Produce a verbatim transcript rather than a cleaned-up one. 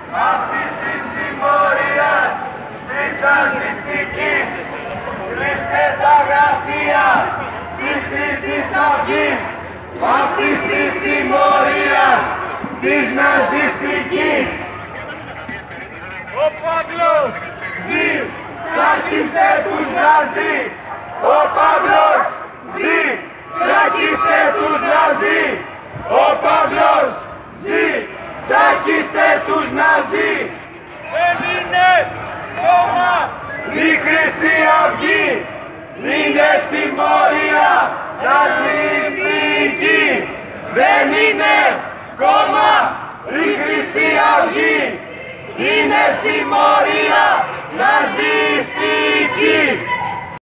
αυτής της συμμορίας της ναζιστικής. Κλείστε τα γραφεία της Χρυσής Αυγής αυτής της συμμορίας της ναζιστικής. Ο Παύλος ζει, τσακίστε τους Ναζί. Ο Παύλος ζει, τσακίστε τους Ναζί. Ο Παύλος ζει, τσακίστε τους Ναζί. Δεν είναι κόμμα η Χρυσή Αυγή, είναι συμμορία ναζιστική. Δεν είναι κόμμα η Χρυσή Αυγή, είναι συμμορία ναζιστική.